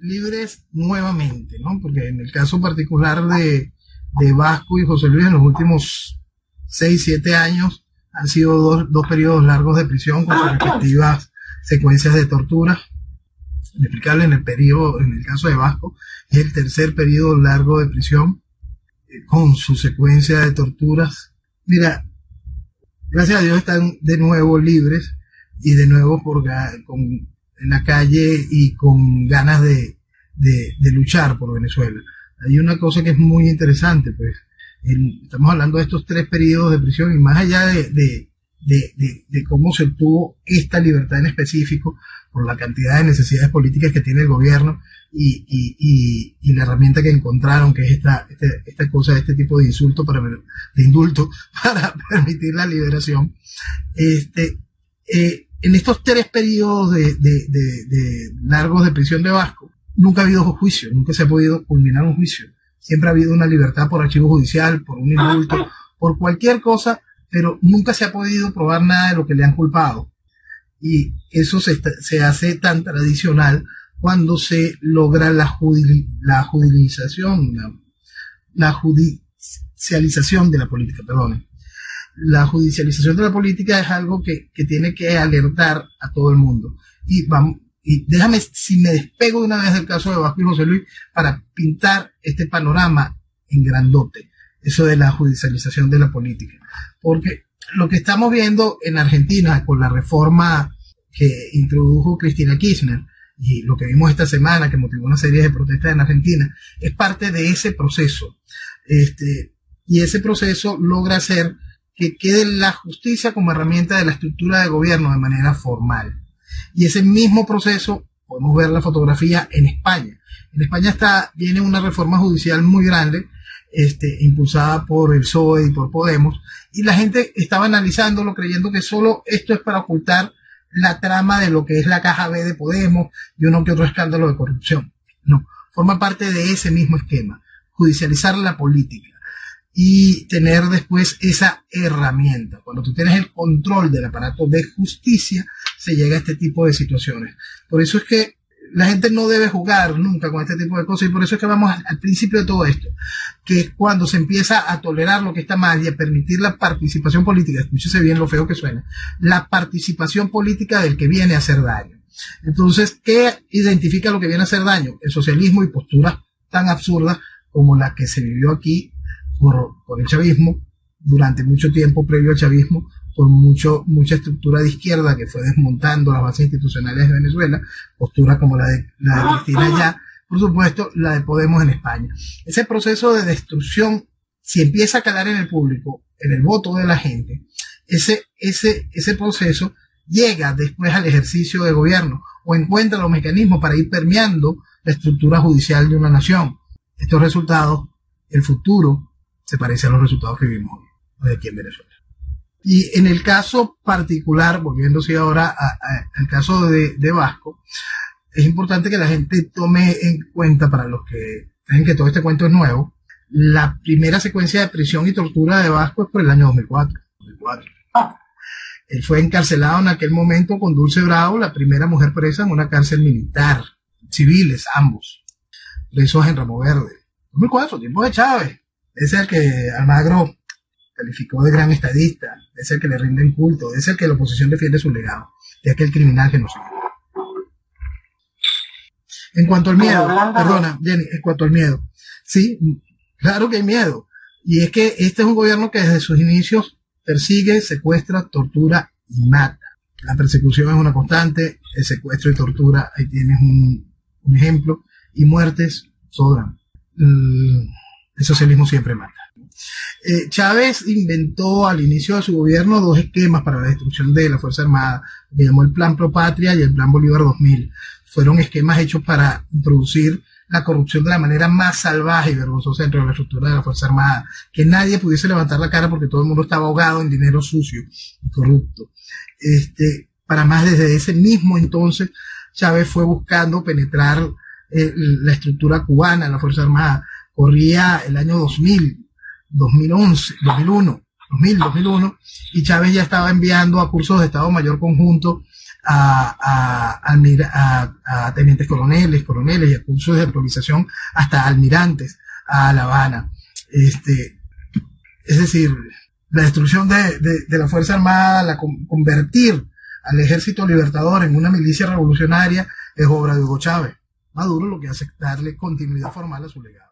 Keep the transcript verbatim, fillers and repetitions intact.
libres nuevamente, ¿no? Porque en el caso particular de, de Vasco y José Luis, en los últimos seis, siete años han sido dos, dos periodos largos de prisión con sus respectivas secuencias de tortura. Inexplicable en el periodo, en el caso de Vasco, es el tercer periodo largo de prisión eh, con su secuencia de torturas. Mira, gracias a Dios están de nuevo libres y de nuevo por, con, en la calle y con ganas de, de, de luchar por Venezuela. Hay una cosa que es muy interesante, pues, el, estamos hablando de estos tres periodos de prisión y más allá de, de, de, de, de cómo se obtuvo esta libertad en específico por la cantidad de necesidades políticas que tiene el gobierno y, y, y, y la herramienta que encontraron, que es esta, esta, esta cosa, este tipo de insulto para, de indulto para permitir la liberación. Este, eh, en estos tres periodos de, de, de, de largos de prisión de Vasco, nunca ha habido juicio, nunca se ha podido culminar un juicio. Siempre ha habido una libertad por archivo judicial, por un indulto, por cualquier cosa, pero nunca se ha podido probar nada de lo que le han culpado. Y eso se, se hace tan tradicional cuando se logra la, judi, la judicialización, la, la judicialización de la política, perdón. La judicialización de la política es algo que, que tiene que alertar a todo el mundo. Y vamos, y déjame, si me despego de una vez del caso de Vasco y José Luis, para pintar este panorama en grandote, eso de la judicialización de la política. Porque lo que estamos viendo en Argentina con la reforma que introdujo Cristina Kirchner y lo que vimos esta semana que motivó una serie de protestas en Argentina es parte de ese proceso. Este, y ese proceso logra hacer que quede la justicia como herramienta de la estructura de gobierno de manera formal. Y ese mismo proceso, podemos ver la fotografía en España. En España está, viene una reforma judicial muy grande, este, impulsada por el P S O E y por Podemos, y la gente estaba analizándolo creyendo que solo esto es para ocultar la trama de lo que es la caja B de Podemos y uno que otro escándalo de corrupción. No, forma parte de ese mismo esquema, judicializar la política y tener después esa herramienta. Cuando tú tienes el control del aparato de justicia, se llega a este tipo de situaciones. Por eso es que la gente no debe jugar nunca con este tipo de cosas y por eso es que vamos al principio de todo esto, que es cuando se empieza a tolerar lo que está mal y a permitir la participación política. Escúchese bien lo feo que suena. La participación política del que viene a hacer daño. Entonces, ¿qué identifica lo que viene a hacer daño? El socialismo y posturas tan absurdas como la que se vivió aquí por, por el chavismo durante mucho tiempo previo al chavismo, por mucho, mucha estructura de izquierda que fue desmontando las bases institucionales de Venezuela, postura como la de, la de Cristina allá, por supuesto, la de Podemos en España. Ese proceso de destrucción, si empieza a calar en el público, en el voto de la gente, ese, ese, ese proceso llega después al ejercicio de gobierno o encuentra los mecanismos para ir permeando la estructura judicial de una nación. Estos resultados, el futuro, se parece a los resultados que vimos hoy aquí en Venezuela. Y en el caso particular, volviéndose ahora a, a, al caso de, de Vasco, es importante que la gente tome en cuenta, para los que creen que todo este cuento es nuevo, la primera secuencia de prisión y tortura de Vasco es por el año dos mil cuatro. dos mil cuatro. Él fue encarcelado en aquel momento con Dulce Bravo, la primera mujer presa en una cárcel militar, civiles ambos, presos en Ramo Verde. dos mil cuatro, tiempo de Chávez. Ese es el que Almagro calificó de gran estadista, es el que le rinden culto, es el que la oposición defiende su legado, de aquel criminal genocida. En cuanto al miedo, perdona, Jenny, en cuanto al miedo, sí, claro que hay miedo, y es que este es un gobierno que desde sus inicios persigue, secuestra, tortura y mata. La persecución es una constante, el secuestro y tortura, ahí tienes un, un ejemplo, y muertes sobran. El socialismo siempre mata. Eh, Chávez inventó al inicio de su gobierno dos esquemas para la destrucción de la Fuerza Armada, que llamó el Plan Pro Patria y el Plan Bolívar dos mil. Fueron esquemas hechos para introducir la corrupción de la manera más salvaje y vergonzosa dentro de la estructura de la Fuerza Armada, que nadie pudiese levantar la cara porque todo el mundo estaba ahogado en dinero sucio y corrupto. Este, para más, desde ese mismo entonces, Chávez fue buscando penetrar eh, la estructura cubana en la Fuerza Armada. Corría el año dos mil, dos mil once, dos mil uno, dos mil, dos mil uno, y Chávez ya estaba enviando a cursos de Estado Mayor Conjunto a, a, a, a, a tenientes coroneles, coroneles y a cursos de improvisación hasta almirantes a La Habana. Este, es decir, la destrucción de, de, de la Fuerza Armada, la convertir al Ejército Libertador en una milicia revolucionaria es obra de Hugo Chávez. Maduro lo que hace es darle continuidad formal a su legado.